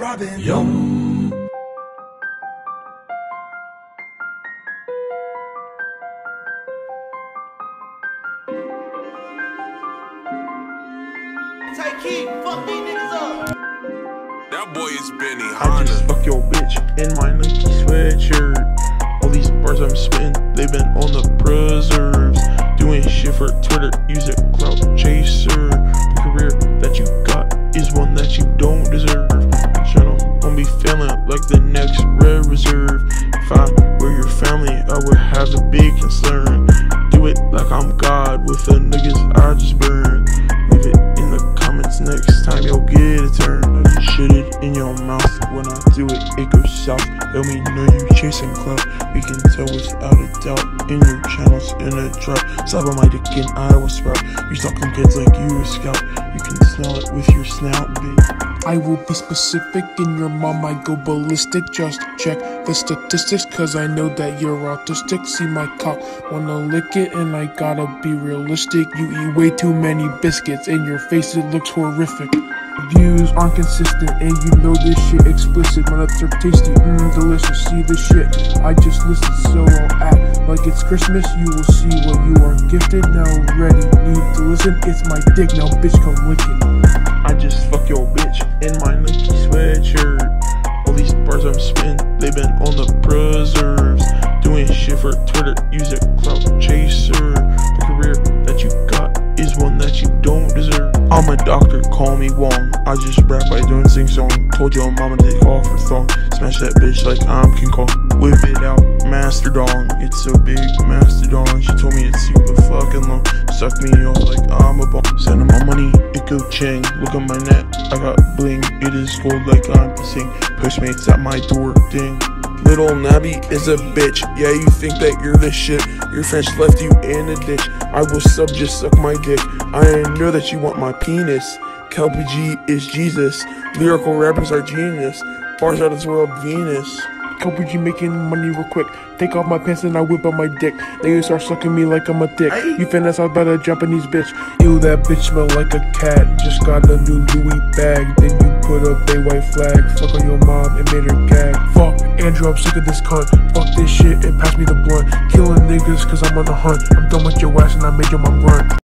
robbing. Yum. Take heat, fuck these niggas up. That boy is Benny I just fuck your bitch in my Nike sweatshirt. All these bars I'm spitting, they've been on the preserves. Doing shit for Twitter, use it, clout chaser. The career that you got is one that you don't deserve. The channel won't be failing like the next Red Reserve. If I were your family, I would have a big concern. Do it like I'm God with the niggas I just burn. Leave it in the comments next time you'll get a turn. I just shit it in your mouth. When I do it, it goes south. Let me know you chasing clout. We can tell without a doubt. In your channels in a drop. Slap on my dick and I will sprout. You stalking kids like you a scout. You can smell it with your snout, bitch. I will be specific, in your mom I go ballistic. Just check the statistics, cause I know that you're autistic. See my cock, wanna lick it, and I gotta be realistic. You eat way too many biscuits, and your face it looks horrific. Views aren't consistent, and you know this shit explicit. My nuts are tasty, delicious, see this shit. I just listen, so I'll act like it's Christmas. You will see what you are gifted. Now ready, need to listen, it's my dick, now bitch come lick it. I just fuck your bitch in my Nike sweatshirt. All these bars I'm spitting, they've been on the preserves. Doing shit for Twitter, use it, clout chaser. The career that you got is one that you don't deserve. I'm a doctor, call me Wong. I just rap by doing sing song. Told your mama to take off her thong. Smash that bitch like I'm King Kong. Whip it out, master dong. It's so big, mastodon. She told me it's super fucking long. Suck me off like I'm a bomb. Send her my money, it go chang. Look at my net, I got bling. It is gold like I'm pissing. Postmates at my door, ding. Little Nabby is a bitch. Yeah, you think that you're the shit. Your friends left you in a ditch. I will sub, just suck my dick. I know that you want my penis. Kelpee G is Jesus. Lyrical rappers are genius. Bars out of this world, Venus. Kelpee G making money real quick. Take off my pants and I whip out my dick. They start sucking me like I'm a dick. You finesse out by the Japanese bitch. Ew, that bitch smell like a cat. Just got a new Louis bag. Then you put up a white flag. Fuck on your mom and made her gag. Fuck Andrew, I'm sick of this cunt. Fuck this shit and pass me the blunt. Killing niggas cause I'm on the hunt. I'm done with your ass and I made your mom run.